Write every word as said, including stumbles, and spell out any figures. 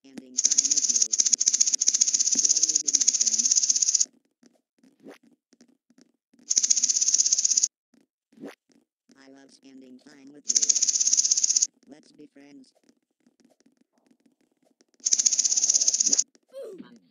spending time with you. Will you be my friend? I love spending time with you. Let's be friends.